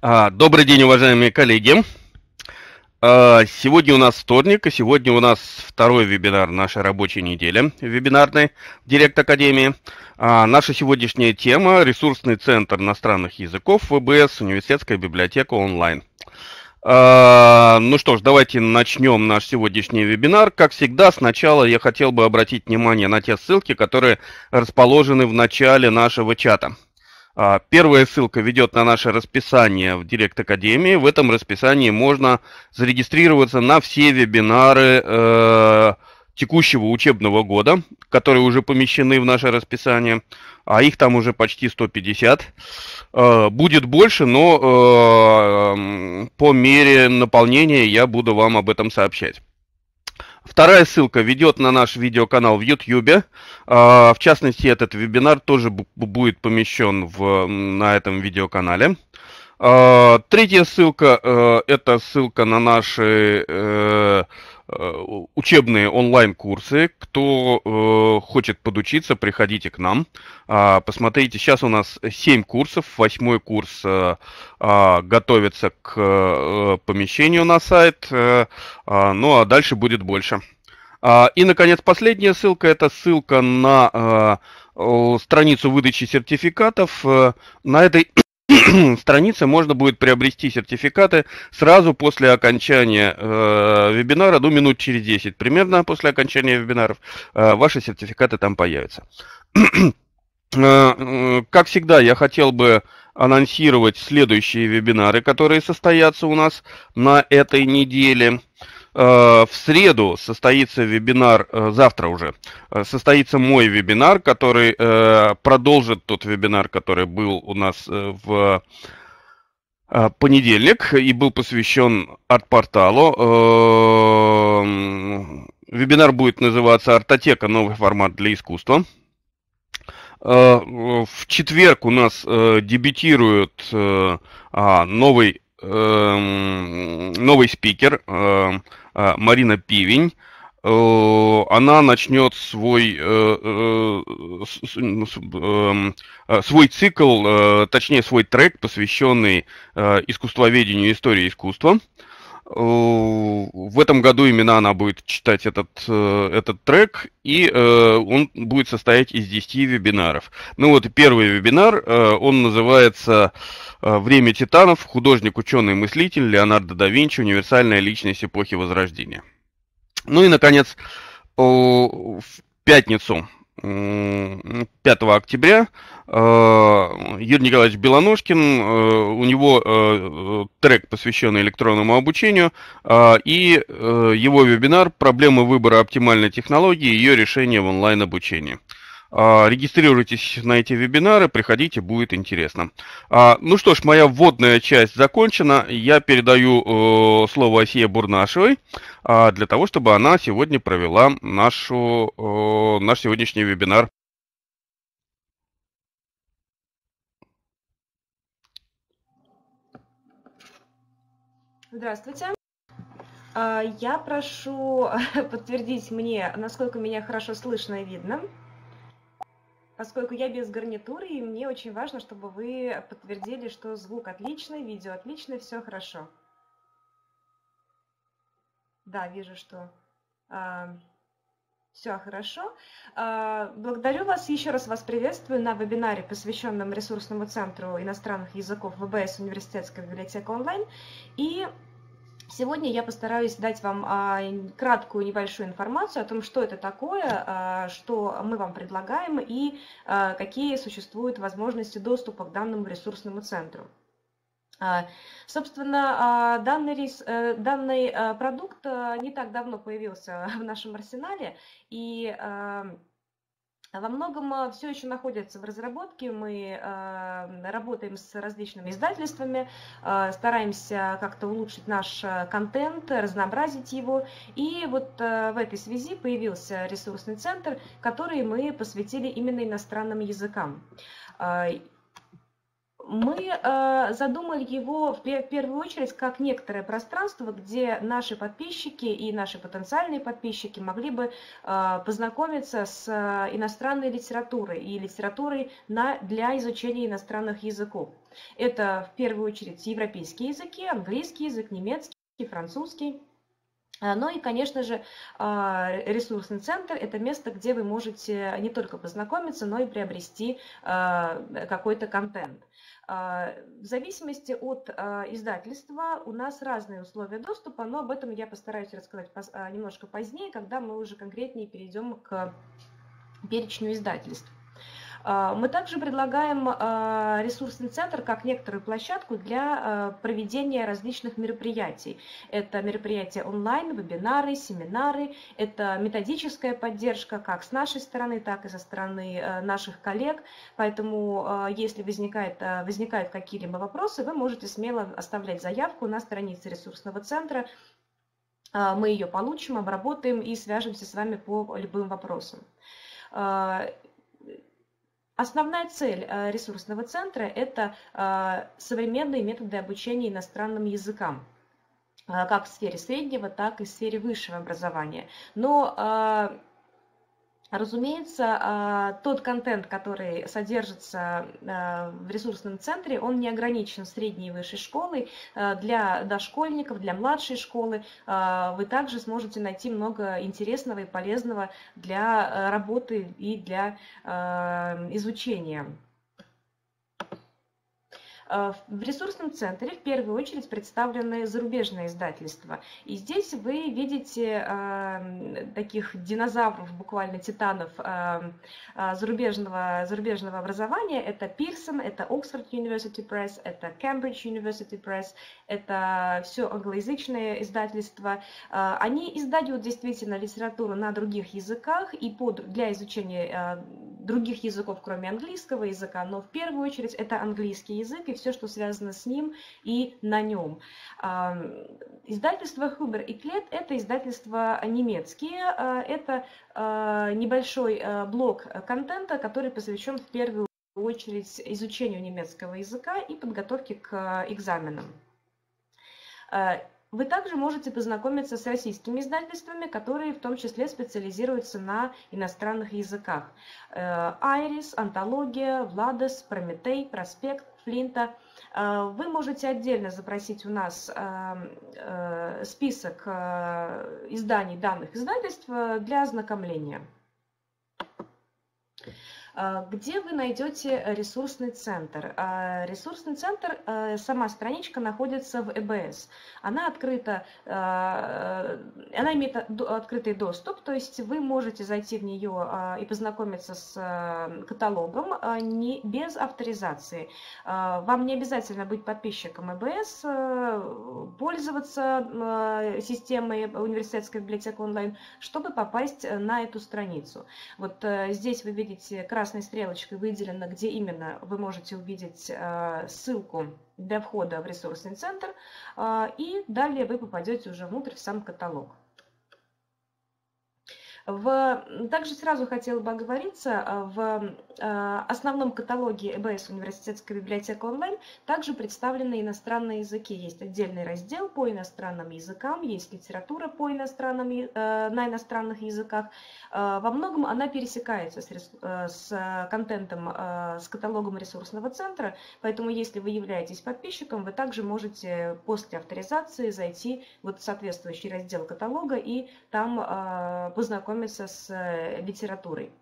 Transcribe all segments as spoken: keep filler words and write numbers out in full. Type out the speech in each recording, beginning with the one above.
А, Добрый день, уважаемые коллеги. А, Сегодня у нас вторник, и сегодня у нас второй вебинар нашей рабочей недели, вебинарный в Директ Академии. А, Наша сегодняшняя тема – ресурсный центр иностранных языков ВБС, университетская библиотека онлайн. А, Ну что ж, давайте начнем наш сегодняшний вебинар. Как всегда, сначала я хотел бы обратить внимание на те ссылки, которые расположены в начале нашего чата. А, Первая ссылка ведет на наше расписание в Директ Академии. В этом расписании можно зарегистрироваться на все вебинары э, текущего учебного года, которые уже помещены в наше расписание, а их там уже почти сто пятьдесят. Э, будет больше, но э, по мере наполнения я буду вам об этом сообщать. Вторая ссылка ведет на наш видеоканал в YouTube. В частности, этот вебинар тоже будет помещен в, на этом видеоканале. Третья ссылка – это ссылка на наши э, учебные онлайн-курсы. Кто э, хочет подучиться, приходите к нам. Посмотрите, сейчас у нас семь курсов. Восьмой курс э, готовится к э, помещению на сайт. Э, ну а дальше будет больше. И, наконец, последняя ссылка – это ссылка на э, страницу выдачи сертификатов. На этой странице можно будет приобрести сертификаты сразу после окончания э, вебинара, ну, минут через десять примерно после окончания вебинаров, э, ваши сертификаты там появятся. Как всегда, я хотел бы анонсировать следующие вебинары, которые состоятся у нас на этой неделе. В среду состоится вебинар, завтра уже, состоится мой вебинар, который продолжит тот вебинар, который был у нас в понедельник и был посвящен арт-порталу. Вебинар будет называться «Артотека. Новый формат для искусства». В четверг у нас дебютирует новый, новый спикер Марина Пивень. Она начнет свой, свой цикл, точнее свой трек, посвященный искусствоведению и истории искусства. В этом году именно она будет читать этот, этот трек, и он будет состоять из десяти вебинаров. Ну вот первый вебинар, он называется «Время титанов. Художник, ученый, мыслитель Леонардо да Винчи. Универсальная личность эпохи Возрождения». Ну и, наконец, в пятницу, пятого октября, Юрий Николаевич Белоножкин, у него трек, посвященный электронному обучению, и его вебинар «Проблемы выбора оптимальной технологии и ее решения в онлайн-обучении». Регистрируйтесь на эти вебинары, приходите, будет интересно. Ну что ж, моя вводная часть закончена. Я передаю слово Асие Бурнашевой для того, чтобы она сегодня провела нашу, наш сегодняшний вебинар. Здравствуйте. Я прошу подтвердить мне, насколько меня хорошо слышно и видно, поскольку я без гарнитуры, и мне очень важно, чтобы вы подтвердили, что звук отличный, видео отличный, все хорошо. Да, вижу, что все хорошо. Благодарю вас, еще раз вас приветствую на вебинаре, посвященном ресурсному центру иностранных языков ВБС Университетская библиотека онлайн. И сегодня я постараюсь дать вам а, краткую небольшую информацию о том, что это такое, а, что мы вам предлагаем и а, какие существуют возможности доступа к данному ресурсному центру. А, собственно, а, данный, рис, а, данный а, продукт а, не так давно появился в нашем арсенале, и а, во многом все еще находится в разработке. Мы э, работаем с различными издательствами, э, стараемся как-то улучшить наш контент, разнообразить его. И вот э, в этой связи появился ресурсный центр, который мы посвятили именно иностранным языкам. Мы задумали его в первую очередь как некоторое пространство, где наши подписчики и наши потенциальные подписчики могли бы познакомиться с иностранной литературой и литературой на, для изучения иностранных языков. Это в первую очередь европейские языки, английский язык, немецкий, французский. Ну и, конечно же, ресурсный центр – это место, где вы можете не только познакомиться, но и приобрести какой-то контент. В зависимости от издательства у нас разные условия доступа, но об этом я постараюсь рассказать немножко позднее, когда мы уже конкретнее перейдем к перечню издательств. Мы также предлагаем ресурсный центр как некоторую площадку для проведения различных мероприятий. Это мероприятия онлайн, вебинары, семинары, это методическая поддержка как с нашей стороны, так и со стороны наших коллег. Поэтому, если возникает, возникают какие-либо вопросы, вы можете смело оставлять заявку на странице ресурсного центра. Мы ее получим, обработаем и свяжемся с вами по любым вопросам. Основная цель ресурсного центра – это современные методы обучения иностранным языкам, как в сфере среднего, так и в сфере высшего образования. Но, разумеется, тот контент, который содержится в ресурсном центре, он не ограничен средней и высшей школой. Для дошкольников, для младшей школы вы также сможете найти много интересного и полезного для работы и для изучения. В ресурсном центре в первую очередь представлены зарубежные издательства. И здесь вы видите э, таких динозавров, буквально титанов э, зарубежного, зарубежного образования. Это Pearson, это Oxford University Press, это Cambridge University Press, это все англоязычные издательства. Э, они издают действительно литературу на других языках и под, для изучения э, других языков, кроме английского языка, но в первую очередь это английский язык и все, что связано с ним и на нем. Издательство Huber и Klett – это издательства немецкие, это небольшой блок контента, который посвящен в первую очередь изучению немецкого языка и подготовке к экзаменам. Вы также можете познакомиться с российскими издательствами, которые в том числе специализируются на иностранных языках. Айрис, Антология, Владос, Прометей, Проспект, Флинта. Вы можете отдельно запросить у нас список изданий данных издательств для ознакомления. Где вы найдете ресурсный центр? Ресурсный центр, сама страничка находится в и бэ эс. Она открыта, она имеет открытый доступ, то есть вы можете зайти в нее и познакомиться с каталогом не, без авторизации. Вам не обязательно быть подписчиком и бэ эс, пользоваться системой университетской библиотеки онлайн, чтобы попасть на эту страницу. Вот здесь вы видите красной стрелочкой выделено, где именно вы можете увидеть ссылку для входа в ресурсный центр, и далее вы попадете уже внутрь в сам каталог. В, также сразу хотела бы оговориться, в основном каталоге и бэ эс университетской библиотеки онлайн также представлены иностранные языки. Есть отдельный раздел по иностранным языкам, есть литература по иностранным, на иностранных языках. Во многом она пересекается с, с контентом, с каталогом ресурсного центра, поэтому если вы являетесь подписчиком, вы также можете после авторизации зайти вот в соответствующий раздел каталога и там познакомиться с литературой.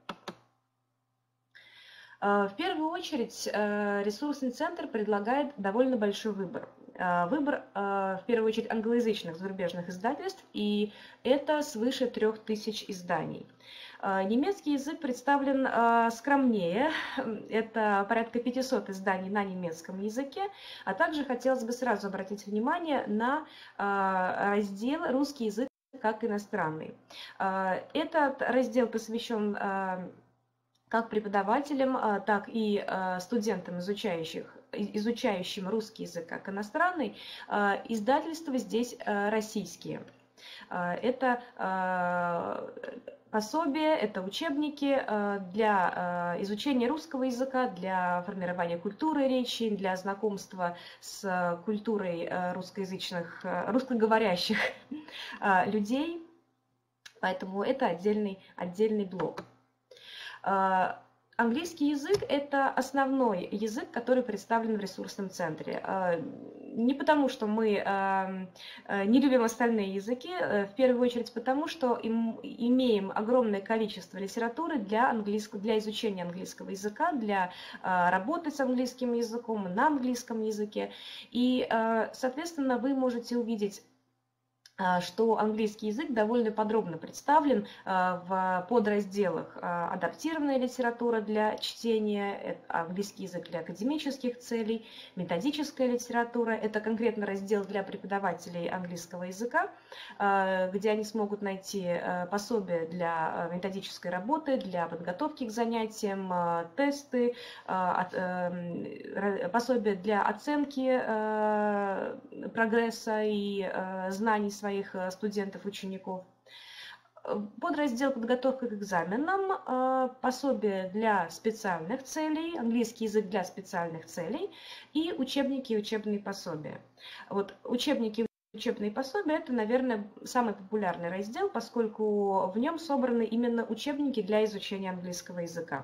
В первую очередь ресурсный центр предлагает довольно большой выбор. Выбор, в первую очередь, англоязычных зарубежных издательств, и это свыше трех тысяч изданий. Немецкий язык представлен скромнее, это порядка пятисот изданий на немецком языке, а также хотелось бы сразу обратить внимание на раздел «Русский язык как иностранный». Этот раздел посвящен как преподавателям, так и студентам, изучающих, изучающим русский язык как иностранный. Издательства здесь российские. Это пособия, это учебники для изучения русского языка, для формирования культуры речи, для знакомства с культурой русскоязычных, русскоговорящих людей. Поэтому это отдельный, отдельный блок. Английский язык – это основной язык, который представлен в ресурсном центре. Не потому, что мы не любим остальные языки, в первую очередь потому, что имеем огромное количество литературы для, английского, для изучения английского языка, для работы с английским языком, на английском языке. И, соответственно, вы можете увидеть, что английский язык довольно подробно представлен в подразделах: адаптированная литература для чтения, английский язык для академических целей, методическая литература, это конкретно раздел для преподавателей английского языка, где они смогут найти пособия для методической работы, для подготовки к занятиям, тесты, пособия для оценки прогресса и знаний своих своих студентов, учеников. Подраздел «Подготовка к экзаменам», пособие для специальных целей, английский язык для специальных целей и учебники и учебные пособия. Вот учебники и учебные пособия – это, наверное, самый популярный раздел, поскольку в нем собраны именно учебники для изучения английского языка.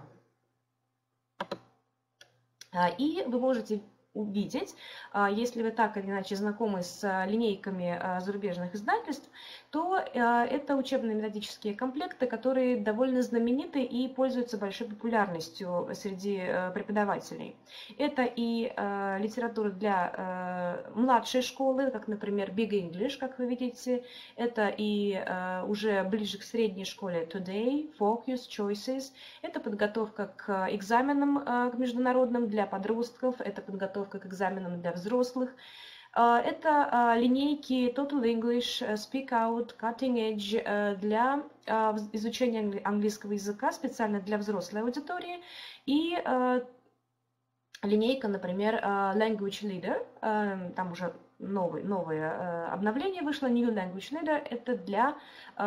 И вы можете увидеть, если вы так или иначе знакомы с линейками зарубежных издательств, то это учебно-методические комплекты, которые довольно знамениты и пользуются большой популярностью среди преподавателей. Это и литература для младшей школы, как, например, Big English, как вы видите. Это и уже ближе к средней школе Today, Focus, Choices. Это подготовка к экзаменам к международным для подростков, это подготовка к экзаменам для взрослых. Это линейки Total English, Speak Out, Cutting Edge для изучения английского языка специально для взрослой аудитории. И линейка, например, Language Leader, там уже новый, новое обновление вышло, New Language Leader, это для...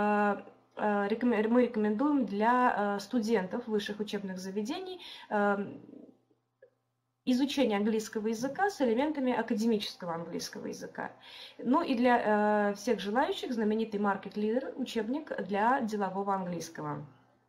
Мы рекомендуем для студентов высших учебных заведений изучение английского языка с элементами академического английского языка. Ну и для э, всех желающих знаменитый Market Leader, учебник для делового английского.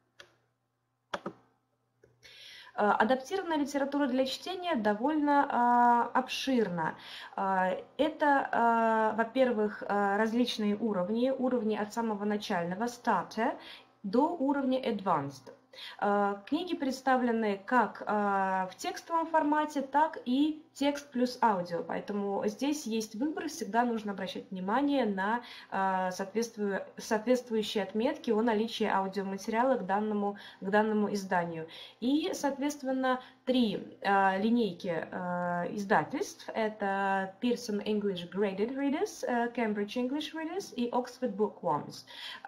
Э, адаптированная литература для чтения довольно э, обширна. Э, это, э, во-первых, э, различные уровни, уровни от самого начального, starter, до уровня advanced. Книги представлены как в текстовом формате, так и текст плюс аудио, поэтому здесь есть выбор, всегда нужно обращать внимание на соответствующие отметки о наличии аудиоматериала к данному, к данному изданию. И, соответственно, три линейки издательств, это Pearson English Graded Readers, Cambridge English Readers и Oxford Bookworms.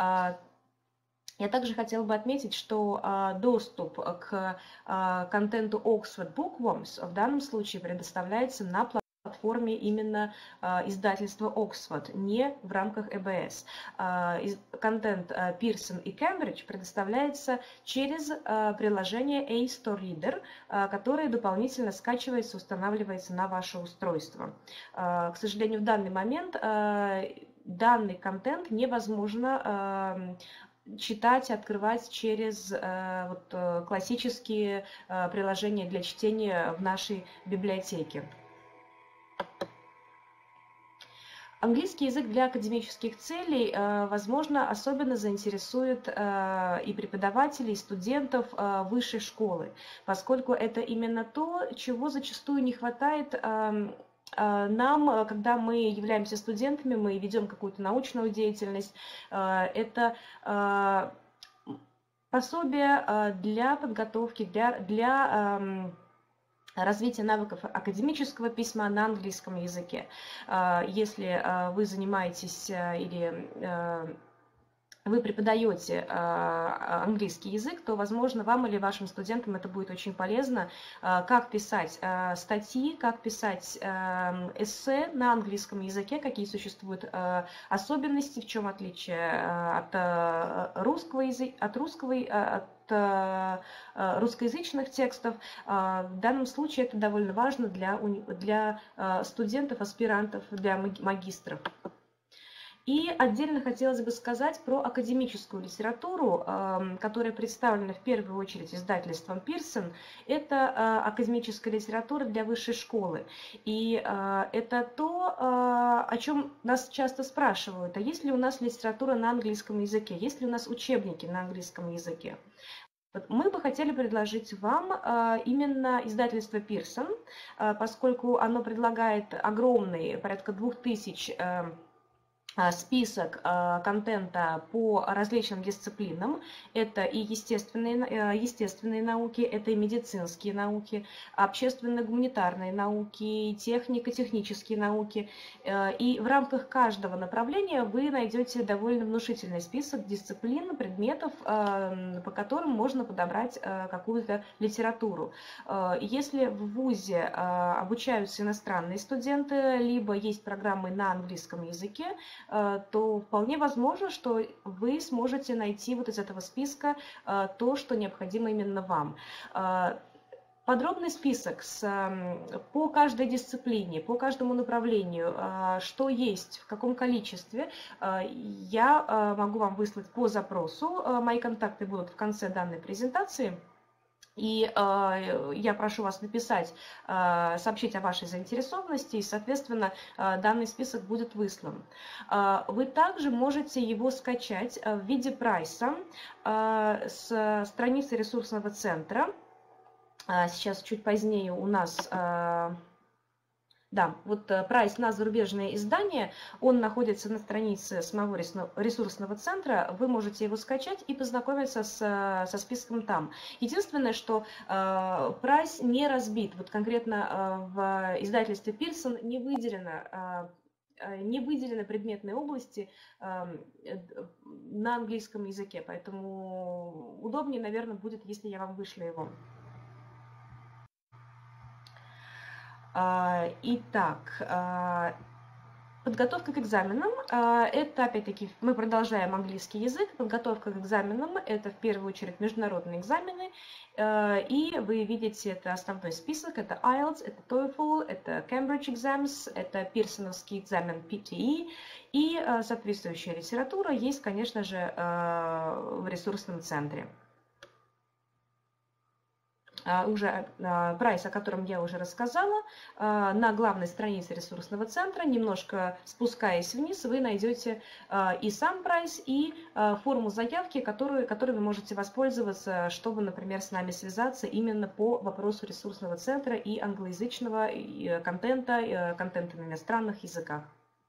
Я также хотела бы отметить, что э, доступ к э, контенту Oxford Bookworms в данном случае предоставляется на платформе именно э, издательства Oxford, не в рамках и би эс. Э, из, контент э, Pearson и Cambridge предоставляется через э, приложение A-Store Reader, э, которое дополнительно скачивается, устанавливается на ваше устройство. Э, к сожалению, в данный момент э, данный контент невозможно э, читать, открывать через э, вот, классические э, приложения для чтения в нашей библиотеке. Английский язык для академических целей, э, возможно, особенно заинтересует э, и преподавателей, и студентов э, высшей школы, поскольку это именно то, чего зачастую не хватает э, нам, когда мы являемся студентами, мы ведем какую-то научную деятельность. Это пособие для подготовки, для, для развития навыков академического письма на английском языке. Если вы занимаетесь или вы преподаете э, английский язык, то, возможно, вам или вашим студентам это будет очень полезно, э, как писать э, статьи, как писать э, эссе на английском языке, какие существуют э, особенности, в чем отличие э, от, э, русского языка, от русского, э, от э, русскоязычных текстов. Э, в данном случае это довольно важно для, для э, студентов, аспирантов, для магистров. И отдельно хотелось бы сказать про академическую литературу, которая представлена в первую очередь издательством Pearson. Это академическая литература для высшей школы. И это то, о чем нас часто спрашивают, а есть ли у нас литература на английском языке, есть ли у нас учебники на английском языке. Мы бы хотели предложить вам именно издательство Pearson, поскольку оно предлагает огромный, порядка двух тысяч список контента по различным дисциплинам. Это и естественные, естественные науки, это и медицинские науки, общественно-гуманитарные науки, технико-технические науки. И в рамках каждого направления вы найдете довольно внушительный список дисциплин, предметов, по которым можно подобрать какую-то литературу. Если в вузе обучаются иностранные студенты, либо есть программы на английском языке, то вполне возможно, что вы сможете найти вот из этого списка то, что необходимо именно вам. Подробный список с, по каждой дисциплине, по каждому направлению, что есть, в каком количестве, я могу вам выслать по запросу. Мои контакты будут в конце данной презентации. И э, я прошу вас написать, э, сообщить о вашей заинтересованности, и, соответственно, э, данный список будет выслан. Э, вы также можете его скачать в виде прайса э, с страницы ресурсного центра. Э, сейчас, чуть позднее, у нас... Э, Да, вот прайс на зарубежные издания, он находится на странице самого ресурсного центра, вы можете его скачать и познакомиться с, со списком там. Единственное, что э, прайс не разбит, вот конкретно э, в издательстве Pearson не выделено, э, не выделены предметные области э, на английском языке, поэтому удобнее, наверное, будет, если я вам вышлю его. Итак, подготовка к экзаменам, это опять-таки мы продолжаем английский язык, подготовка к экзаменам это в первую очередь международные экзамены, и вы видите это основной список, это айлтс, это TOEFL, это Cambridge Exams, это пирсоновский экзамен пи ти и и соответствующая литература есть, конечно же, в ресурсном центре. Уже прайс, о котором я уже рассказала, на главной странице ресурсного центра, немножко спускаясь вниз, вы найдете и сам прайс, и форму заявки, которую, которой вы можете воспользоваться, чтобы, например, с нами связаться именно по вопросу ресурсного центра и англоязычного контента, контента на иностранных языках.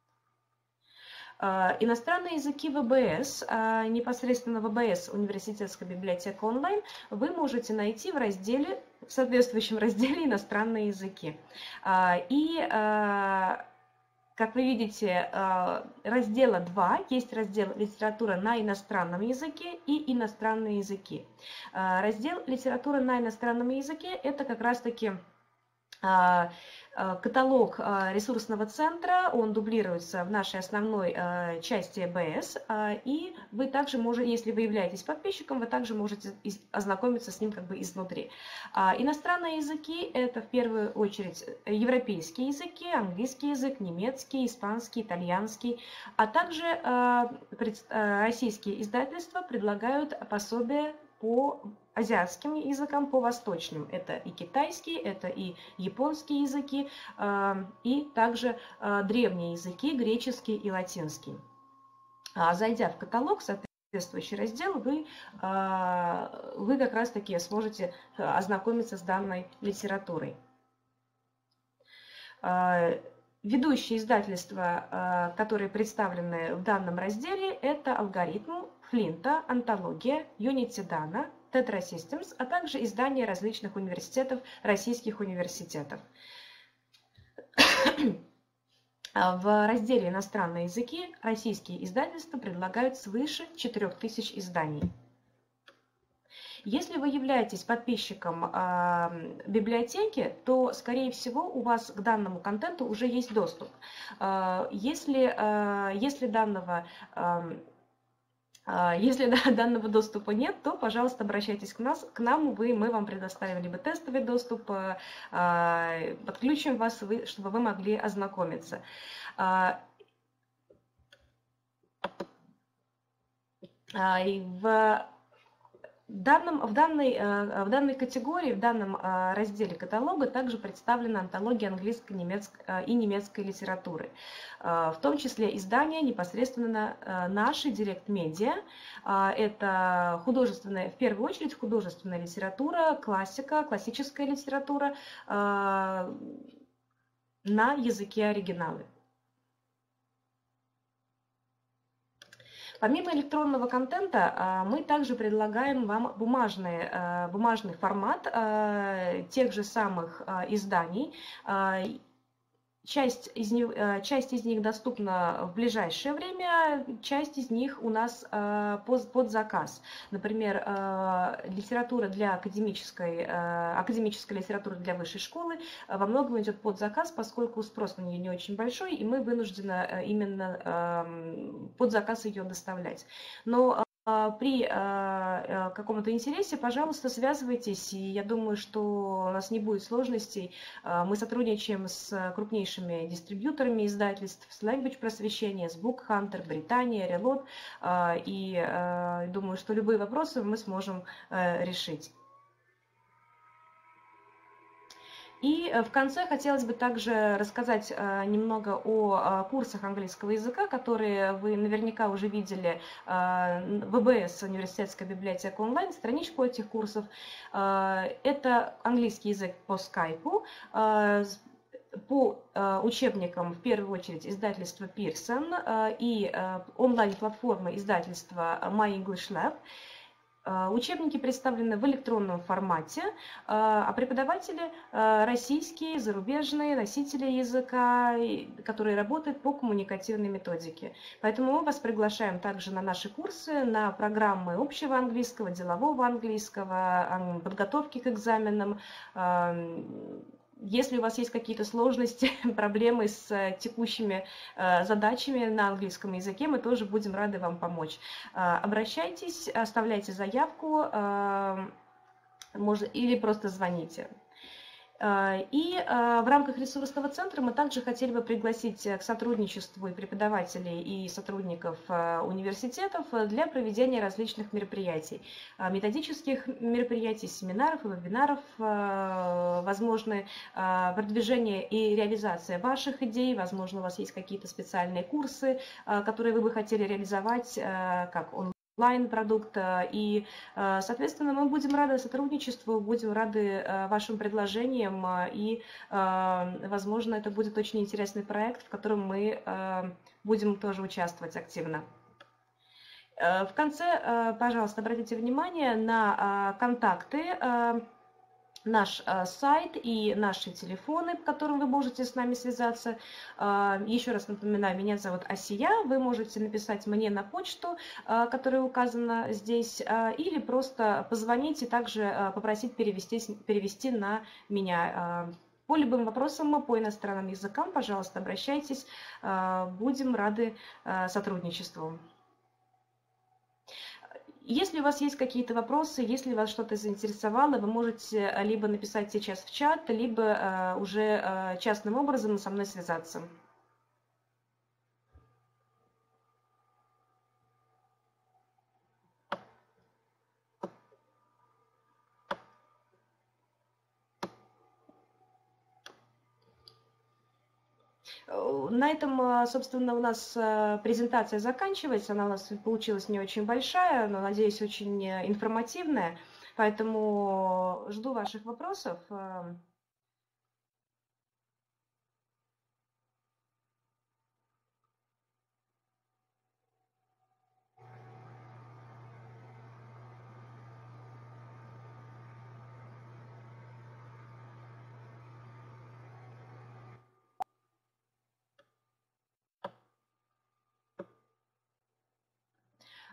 Иностранные языки вэ бэ эс, непосредственно вэ бэ эс, Университетская библиотека онлайн, вы можете найти в разделе, в соответствующем разделе «Иностранные языки». И, как вы видите, раздела два, есть раздел «Литература на иностранном языке» и «Иностранные языки». Раздел «Литература на иностранном языке» – это как раз-таки каталог ресурсного центра, он дублируется в нашей основной части бэ эс, и вы также можете, если вы являетесь подписчиком, вы также можете ознакомиться с ним как бы изнутри. Иностранные языки – это в первую очередь европейские языки, английский язык, немецкий, испанский, итальянский, а также российские издательства предлагают пособия по азиатским языкам, по восточным. Это и китайский, это и японские языки, и также древние языки, греческий и латинский. Зайдя в каталог, соответствующий раздел, вы, вы как раз-таки сможете ознакомиться с данной литературой. Ведущие издательства, которые представлены в данном разделе, это «Алгоритм», «Флинта», «Антология», «Unity Dana», Tetra Systems, а также издания различных университетов, российских университетов. В разделе «Иностранные языки» российские издательства предлагают свыше четырёх тысяч изданий. Если вы являетесь подписчиком э, библиотеки, то, скорее всего, у вас к данному контенту уже есть доступ. Э, если, э, если данного... Э, Если данного доступа нет, то, пожалуйста, обращайтесь к, нас, к нам, вы, мы вам предоставим либо тестовый доступ, подключим вас, чтобы вы могли ознакомиться. В В, данном, в, данной, в данной категории, в данном разделе каталога также представлена антология английской немецкой и немецкой литературы, в том числе издания непосредственно наши, Direct Media. Это художественная, в первую очередь художественная литература, классика, классическая литература на языке оригинала. Помимо электронного контента, мы также предлагаем вам бумажный, бумажный формат тех же самых изданий. Часть из, них, часть из них доступна в ближайшее время, часть из них у нас под, под заказ. Например, литература для академической, академическая литература для высшей школы во многом идет под заказ, поскольку спрос на нее не очень большой, и мы вынуждены именно под заказ ее доставлять. Но при каком-то интересе, пожалуйста, связывайтесь, и я думаю, что у нас не будет сложностей. Мы сотрудничаем с крупнейшими дистрибьюторами издательств, с Language Просвещения, с Book Hunter, Британия, Reload, и думаю, что любые вопросы мы сможем решить. И в конце хотелось бы также рассказать немного о курсах английского языка, которые вы наверняка уже видели в вэ бэ эс, Университетская библиотека онлайн, страничку этих курсов. Это английский язык по скайпу, по учебникам, в первую очередь, издательства Pearson и онлайн-платформы издательства My English Lab. Учебники представлены в электронном формате, а преподаватели российские, зарубежные, носители языка, которые работают по коммуникативной методике. Поэтому мы вас приглашаем также на наши курсы, на программы общего английского, делового английского, подготовки к экзаменам. Если у вас есть какие-то сложности, проблемы с текущими задачами на английском языке, мы тоже будем рады вам помочь. Обращайтесь, оставляйте заявку или просто звоните. И в рамках ресурсного центра мы также хотели бы пригласить к сотрудничеству и преподавателей, и сотрудников университетов для проведения различных мероприятий, методических мероприятий, семинаров и вебинаров, возможно, продвижение и реализация ваших идей, возможно, у вас есть какие-то специальные курсы, которые вы бы хотели реализовать, как онлайн. онлайн-продукт, и, соответственно, мы будем рады сотрудничеству, будем рады вашим предложениям, и, возможно, это будет очень интересный проект, в котором мы будем тоже участвовать активно. В конце, пожалуйста, обратите внимание на контакты, наш сайт и наши телефоны, по которым вы можете с нами связаться. Еще раз напоминаю, меня зовут Асия. Вы можете написать мне на почту, которая указана здесь, или просто позвонить и также попросить перевести, перевести на меня. По любым вопросам, по иностранным языкам, пожалуйста, обращайтесь. Будем рады сотрудничеству. Если у вас есть какие-то вопросы, если вас что-то заинтересовало, вы можете либо написать сейчас в чат, либо уже частным образом со мной связаться. На этом, собственно, у нас презентация заканчивается. Она у нас получилась не очень большая, но, надеюсь, очень информативная. Поэтому жду ваших вопросов.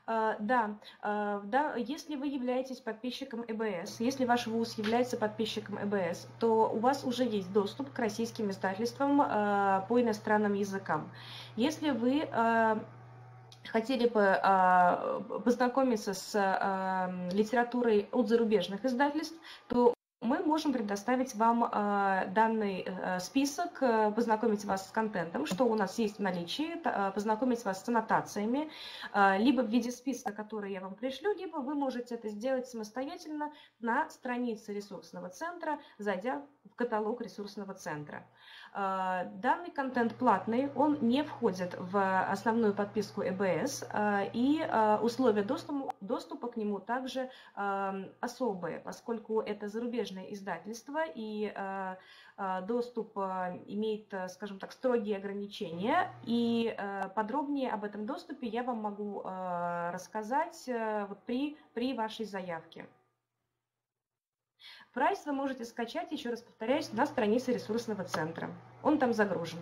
А, Да, а, да, если вы являетесь подписчиком э бэ эс, если ваш вуз является подписчиком э бэ эс, то у вас уже есть доступ к российским издательствам а, по иностранным языкам. Если вы а, хотели бы а, познакомиться с а, литературой от зарубежных издательств, то мы можем предоставить вам а, данный а, список, а, познакомить вас с контентом, что у нас есть в наличии, та- а, познакомить вас с аннотациями, а, либо в виде списка, который я вам пришлю, либо вы можете это сделать самостоятельно на странице ресурсного центра, зайдя в каталог ресурсного центра. А, Данный контент платный, он не входит в основную подписку э бэ эс, а, и а, условия доступа, доступа к нему также а, особые, поскольку это зарубежное издательство, и а, а, доступ а, имеет, а, скажем так, строгие ограничения, и а, подробнее об этом доступе я вам могу а, рассказать а, вот при, при вашей заявке. Прайс вы можете скачать, еще раз повторяюсь, на странице ресурсного центра. Он там загружен.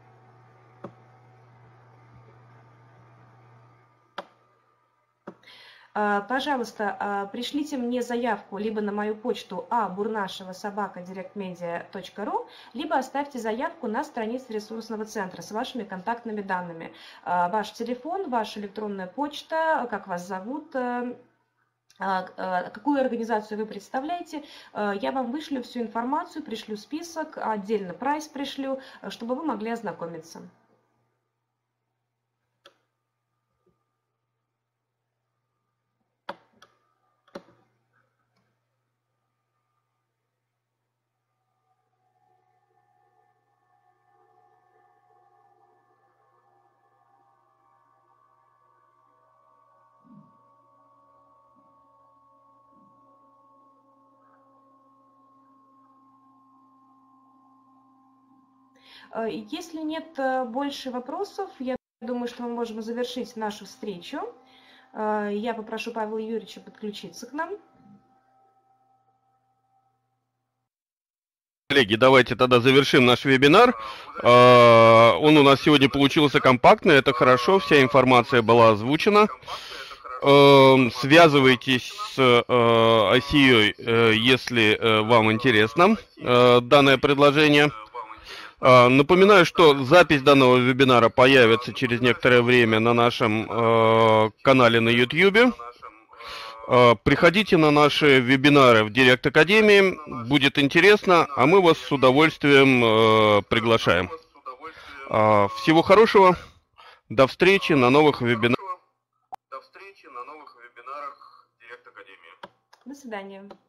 А, Пожалуйста, а, пришлите мне заявку либо на мою почту а бурнашева собака директмедиа точка ру, либо оставьте заявку на странице ресурсного центра с вашими контактными данными. А, Ваш телефон, ваша электронная почта, как вас зовут, э, а, а, какую организацию вы представляете, а, я вам вышлю всю информацию, пришлю список, отдельно прайс пришлю, э, чтобы вы могли ознакомиться. Э, Если нет э, больше вопросов, я думаю, что мы можем завершить нашу встречу. Э, Я попрошу Павла Юрьевича подключиться к нам. Коллеги, давайте тогда завершим наш вебинар. А, Он у нас сегодня получился компактный, это хорошо, вся информация была озвучена. Эм, Связывайтесь с э, ай си ю, э, если э, вам интересно э, данное предложение. А, Напоминаю, что запись данного вебинара появится через некоторое время на нашем э, канале на YouTube. Э, Приходите на наши вебинары в Директ Академии, будет интересно, а мы вас с удовольствием э, приглашаем. А, Всего хорошего, до встречи на новых вебинарах. До встречи на новых вебинарах Директ Академии. До свидания.